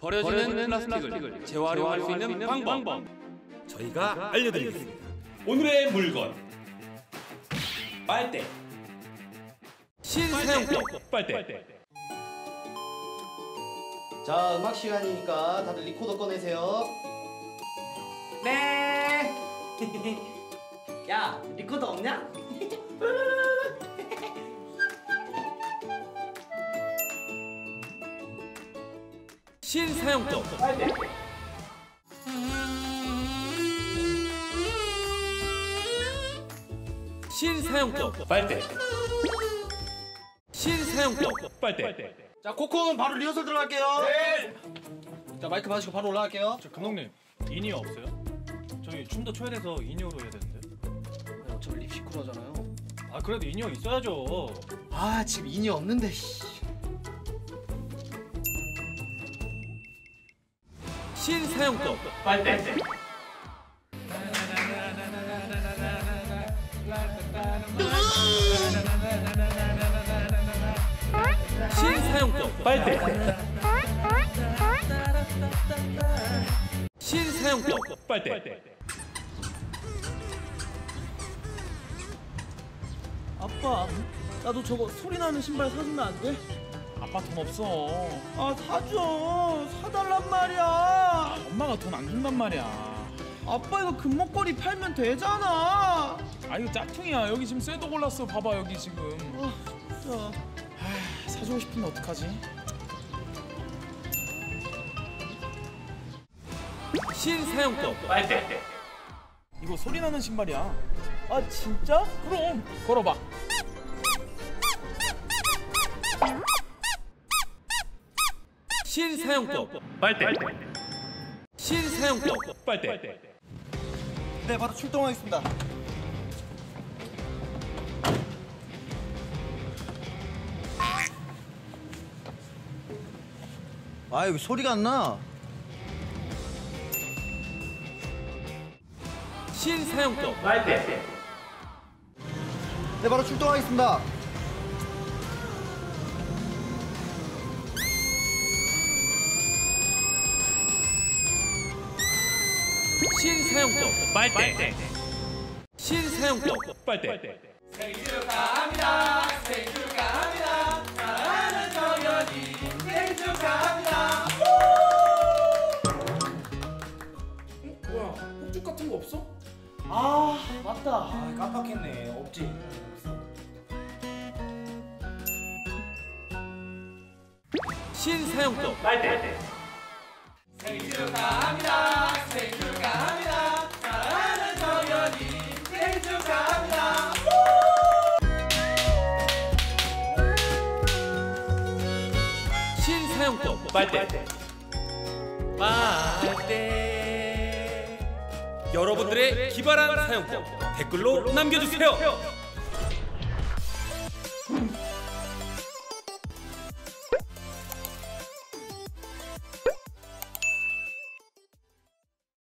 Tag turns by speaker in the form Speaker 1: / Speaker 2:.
Speaker 1: 버려지는 플라스틱을 재활용할 수 있는 방법
Speaker 2: 저희가 알려드리겠습니다.
Speaker 3: 오늘의 물건 빨대.
Speaker 1: 신사용법
Speaker 3: 빨대.
Speaker 4: 자, 음악 시간이니까 다들 리코더 꺼내세요.
Speaker 5: 네. 야, 리코더 없냐?
Speaker 1: 신사용법 신사용법
Speaker 3: 빨대.
Speaker 1: 신사용법
Speaker 3: 빨대.
Speaker 4: 자, 코콘 바로 리허설 들어갈게요. 네. 자, 마이크 받으시고 바로 올라갈게요.
Speaker 6: 저 감독님 인이어 없어요? 저희 춤도 춰야 돼서 인이어로 해야 되는데.
Speaker 4: 네, 어차피 립시크로잖아요.
Speaker 6: 아 그래도 인이어 있어야죠.
Speaker 4: 아, 지금 인이 없는데.
Speaker 1: 신사용법
Speaker 3: 빨대.
Speaker 1: 신사용법
Speaker 3: 빨대.
Speaker 1: 신사용법
Speaker 3: 빨대.
Speaker 7: 아빠, 나도 저거 소리 나는 신발 사주면 안 돼?
Speaker 6: 아빠 돈 없어.
Speaker 7: 아, 사줘. 사달란 말이야.
Speaker 6: 엄마가 돈 안 준단 말이야.
Speaker 7: 아빠 이거 금목걸이 팔면 되잖아.
Speaker 6: 아 이거 짝퉁이야. 여기 지금 쇠도 골랐어. 봐봐 여기 지금.
Speaker 7: 진짜.
Speaker 6: 사주고 싶은데 어떡하지?
Speaker 1: 신사용법
Speaker 3: 빨대.
Speaker 6: 이거 소리 나는 신발이야.
Speaker 7: 아, 진짜?
Speaker 6: 그럼 걸어봐.
Speaker 1: 신사용법
Speaker 3: 빨대.
Speaker 1: 신사용법
Speaker 3: 빨대.
Speaker 4: 네, 바로 출동하겠습니다. 아, 여기 소리가 안 나.
Speaker 1: 신사용법
Speaker 3: 빨대.
Speaker 4: 네, 바로 출동하겠습니다.
Speaker 1: 신사용법
Speaker 3: 빨대.
Speaker 1: 신사용법
Speaker 3: 빨대.
Speaker 5: 생일 축하합니다. 생일 축하합니다. 사랑하는 정연이 생일 축하합니다.
Speaker 1: 뭐야 폭죽 같은 거 없어?
Speaker 7: 아, 맞다.
Speaker 5: 아, 깜빡했네. 없지.
Speaker 1: 신사용법
Speaker 3: 빨대.
Speaker 5: 생일 축하합니다. 생일 축하합니다. 사랑하는 정연이 생일 축하합니다.
Speaker 1: 신사용법
Speaker 3: 빨대.
Speaker 1: 여러분들의 기발한 사용법 댓글로 남겨주세요.